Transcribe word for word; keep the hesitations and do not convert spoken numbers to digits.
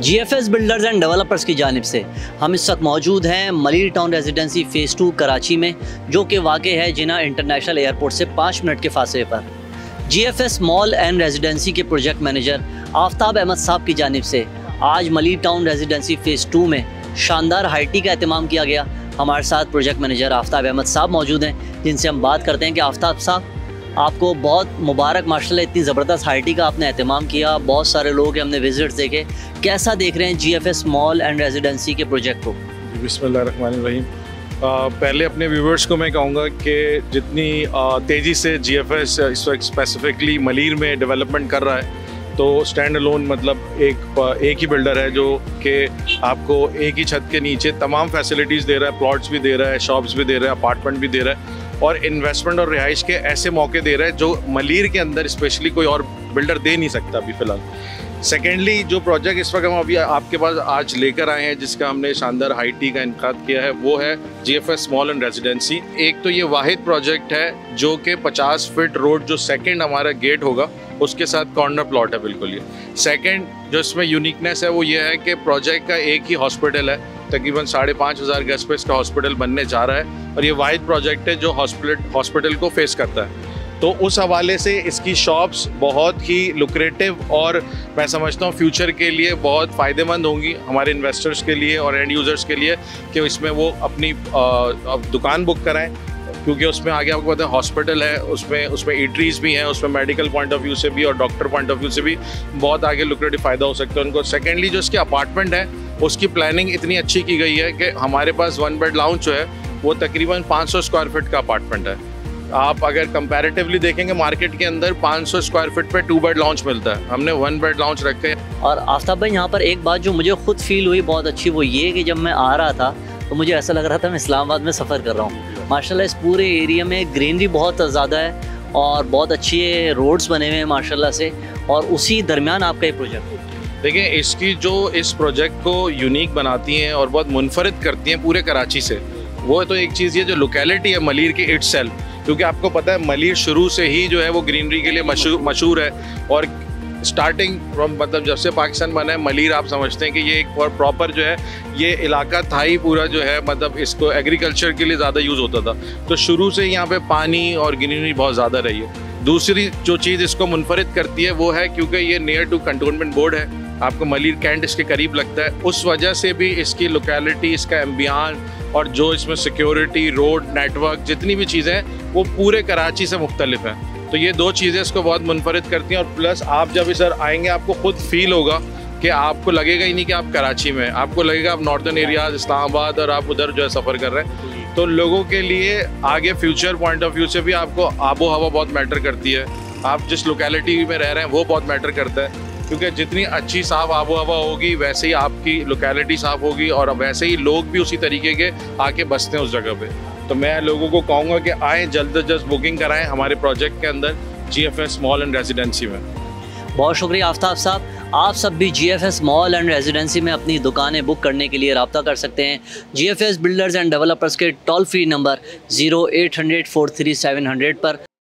GFS builders and developers की जानिब से हम इस वक्त मौजूद हैं Malir town residency phase two Karachi में, जो कि वाक़ है जिन्ना इंटरनेशनल एयरपोर्ट से पाँच मिनट के फासले पर। जीएफएस मॉल एंड रेजिडेंसी के प्रोजेक्ट मैनेजर आफ्ताब अहमद साहब की जानिब से आज Malir town residency phase two में शानदार हाईटी का एहतमाम किया गया। हमारे साथ प्रोजेक्ट मैनेजर आफ्ताब अहमद साहब मौजूद हैं, जिनसे हम बात करते हैं कि आफ्ताब साहब, आपको बहुत मुबारक माशाल्लाह, इतनी ज़बरदस्त हाईटी का आपने एहतमाम किया। बहुत सारे लोग हैं, हमने विजिट्स देखे, कैसा देख रहे हैं जीएफएस मॉल एंड रेजिडेंसी के प्रोजेक्ट को? बिस्मिल्लाहिर्रहमानिर्रहीम। पहले अपने व्यूवर्स को मैं कहूँगा कि जितनी तेज़ी से जीएफएस इस वक्त स्पेसिफिकली मलीर में डेवलपमेंट कर रहा है, तो स्टैंड अलोन मतलब एक एक ही बिल्डर है जो कि आपको एक ही छत के नीचे तमाम फैसिलिटीज़ दे रहा है, प्लॉट्स भी दे रहा है, शॉप्स भी दे रहा है, अपार्टमेंट भी दे रहा है और इन्वेस्टमेंट और रिहाइश के ऐसे मौके दे रहा है जो मलीर के अंदर स्पेशली कोई और बिल्डर दे नहीं सकता अभी फ़िलहाल। सेकेंडली, जो प्रोजेक्ट इस वक्त हम अभी आपके पास आज लेकर आए हैं, जिसका हमने शानदार हाईटी का इनकाद किया है, वो है जीएफएस मॉल एंड रेजिडेंसी। एक तो ये वाहिद प्रोजेक्ट है जो कि पचास फीट रोड जो सेकंड हमारा गेट होगा उसके साथ कॉर्नर प्लॉट है बिल्कुल। ये सेकंड जो इसमें यूनिकनेस है वो ये है कि प्रोजेक्ट का एक ही हॉस्पिटल है, तकरीबन साढ़े पाँच हज़ार गज पे इसका हॉस्पिटल बनने जा रहा है और ये वाहिद प्रोजेक्ट है जो हॉस्पिटल हॉस्पिटल को फेस करता है। तो उस हवाले से इसकी शॉप्स बहुत ही लुक्रेटिव और मैं समझता हूँ फ्यूचर के लिए बहुत फ़ायदेमंद होंगी हमारे इन्वेस्टर्स के लिए और एंड यूज़र्स के लिए कि इसमें वो अपनी आ, दुकान बुक कराएं, क्योंकि उसमें आगे आपको पता है हॉस्पिटल है, उसमें उसमें ईटरीज भी हैं, उसमें मेडिकल पॉइंट ऑफ व्यू से भी और डॉक्टर पॉइंट ऑफ व्यू से भी बहुत आगे लुक्रेटिव फ़ायदा हो सकता है उनको। सेकेंडली, जो इसके अपार्टमेंट है उसकी प्लानिंग इतनी अच्छी की गई है कि हमारे पास वन बेड लाउंज जो है वो तकरीबन पाँच सौ स्क्वायर फीट का अपार्टमेंट है। आप अगर कंपैरेटिवली देखेंगे मार्केट के अंदर पाँच सौ स्क्वायर फीट पे टू बेड लाउंज मिलता है, हमने वन बेड लाउंज रखे हैं। और आफ्ताब भाई, यहाँ पर एक बात जो मुझे खुद फील हुई बहुत अच्छी, वो ये कि जब मैं आ रहा था तो मुझे ऐसा लग रहा था मैं इस्लामाबाद में सफ़र कर रहा हूँ। माशाल्लाह इस पूरे एरिया में ग्रीनरी बहुत ज़्यादा है और बहुत अच्छी रोड्स बने हुए हैं माशाल्लाह से, और उसी दरमियान आपका ये प्रोजेक्ट। देखिए, इसकी जो इस प्रोजेक्ट को यूनिक बनाती हैं और बहुत मुनफरिद करती हैं पूरे कराची से, वो तो एक चीज़ ये जो लोकेलिटी है मलीर की इटसेल्फ, क्योंकि आपको पता है मलीर शुरू से ही जो है वो ग्रीनरी के लिए मशहूर मशहूर है और स्टार्टिंग फ्रॉम मतलब जब से पाकिस्तान बना है मलीर आप समझते हैं कि ये एक और प्रॉपर जो है ये इलाका था ही पूरा जो है, मतलब इसको एग्रीकल्चर के लिए ज़्यादा यूज़ होता था। तो शुरू से यहाँ पे पानी और ग्रीनरी बहुत ज़्यादा रही है। दूसरी जो चीज़ इसको मुनफरिद करती है वो है क्योंकि ये नियर टू कंटोनमेंट बोर्ड है, आपको मलीर कैंट इसके करीब लगता है, उस वजह से भी इसकी लोकेलिटी, इसका एम्बियन और जो इसमें सिक्योरिटी, रोड नेटवर्क, जितनी भी चीज़ें हैं वो पूरे कराची से मुख्तलिफ हैं। तो ये दो चीज़ें इसको बहुत मुनफरिद करती हैं और प्लस आप जब इधर आएंगे आपको खुद फील होगा कि आपको लगेगा ही नहीं कि आप कराची में, आपको लगेगा आप नॉर्दर्न एरियाज इस्लामाबाद और आप उधर जो है सफ़र कर रहे हैं। तो लोगों के लिए आगे फ्यूचर पॉइंट ऑफ व्यू से भी आपको आबो हवा बहुत मैटर करती है, आप जिस लोकेलिटी में रह रहे हैं वो बहुत मैटर करता है, क्योंकि जितनी अच्छी साफ आबो हवा होगी वैसे ही आपकी लोकेलिटी साफ होगी और वैसे ही लोग भी उसी तरीके के आके बसते हैं उस जगह पे। तो मैं लोगों को कहूँगा कि आए जल्द से जल्द बुकिंग कराएं हमारे प्रोजेक्ट के अंदर जीएफएस मॉल एंड रेजिडेंसी में। बहुत शुक्रिया आफ्ताब साहब। आप सब भी जीएफएस मॉल एंड रेजिडेंसी में अपनी दुकानें बुक करने के लिए रब्ता कर सकते हैं जीएफएस बिल्डर्स एंड डेवलपर्स के toll free number zero eight hundred four three seven hundred पर।